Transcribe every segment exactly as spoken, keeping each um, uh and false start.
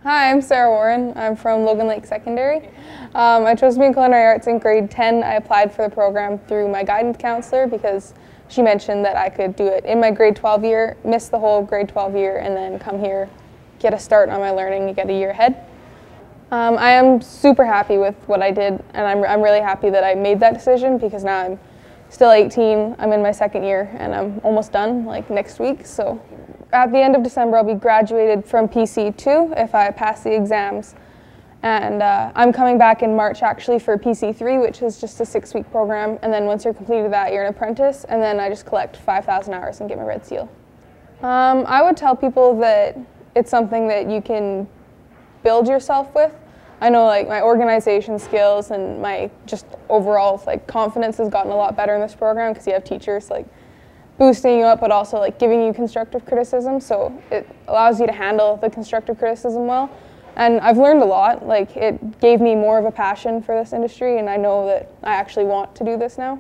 Hi, I'm Sarah Warren. I'm from Logan Lake Secondary. Um, I chose to be in culinary arts in grade ten. I applied for the program through my guidance counselor because she mentioned that I could do it in my grade twelve year, miss the whole grade twelve year, and then come here, get a start on my learning and get a year ahead. Um, I am super happy with what I did, and I'm, I'm really happy that I made that decision because now I'm still eighteen, I'm in my second year, and I'm almost done, like next week. So at the end of December, I'll be graduated from P C two if I pass the exams. And uh, I'm coming back in March actually for P C three, which is just a six-week program. And then once you're completed that, you're an apprentice, and then I just collect five thousand hours and get my red seal. Um, I would tell people that it's something that you can build yourself with. I know like my organization skills and my just overall like confidence has gotten a lot better in this program because you have teachers like boosting you up, but also like giving you constructive criticism. So it allows you to handle the constructive criticism well. And I've learned a lot. Like it gave me more of a passion for this industry, and I know that I actually want to do this now.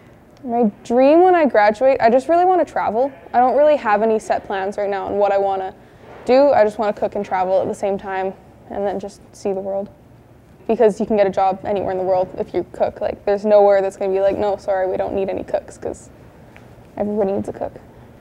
My dream when I graduate, I just really want to travel. I don't really have any set plans right now on what I want to do. I just want to cook and travel at the same time, and then just see the world. Because you can get a job anywhere in the world if you cook. Like there's nowhere that's going to be like, no, sorry, we don't need any cooks, because everybody needs a cook.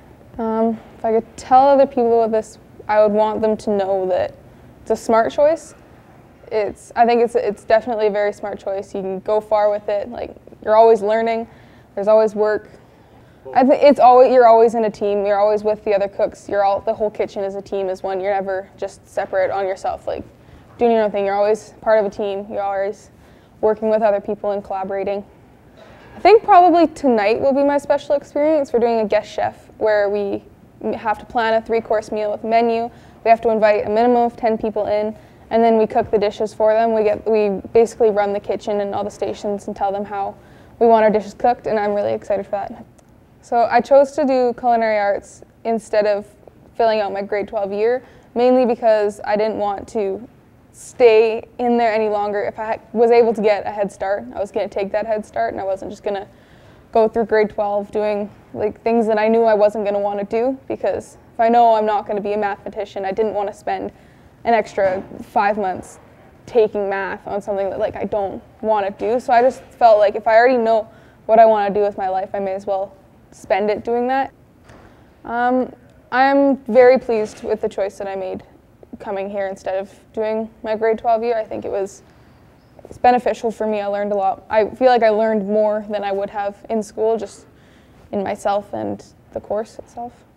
Um, if I could tell other people this, I would want them to know that it's a smart choice. It's, I think it's, it's definitely a very smart choice. You can go far with it. Like you're always learning. There's always work. I think it's always, you're always in a team. You're always with the other cooks. You're all, the whole kitchen is a team as one. You're never just separate on yourself, like doing your own thing. You're always part of a team. You're always working with other people and collaborating. I think probably tonight will be my special experience. We're doing a guest chef where we have to plan a three-course meal with menu. We have to invite a minimum of ten people in, and then we cook the dishes for them. We get, we basically run the kitchen and all the stations and tell them how we want our dishes cooked, and I'm really excited for that. So I chose to do culinary arts instead of filling out my grade twelve year, mainly because I didn't want to stay in there any longer. If I was able to get a head start, I was going to take that head start, and I wasn't just going to go through grade twelve doing like things that I knew I wasn't going to want to do, because if I know I'm not going to be a mathematician, I didn't want to spend an extra five months taking math on something that like I don't want to do. So I just felt like if I already know what I want to do with my life, I may as well spend it doing that. Um, I'm very pleased with the choice that I made coming here instead of doing my grade twelve year. I think it was it's beneficial for me. I learned a lot. I feel like I learned more than I would have in school, just in myself and the course itself.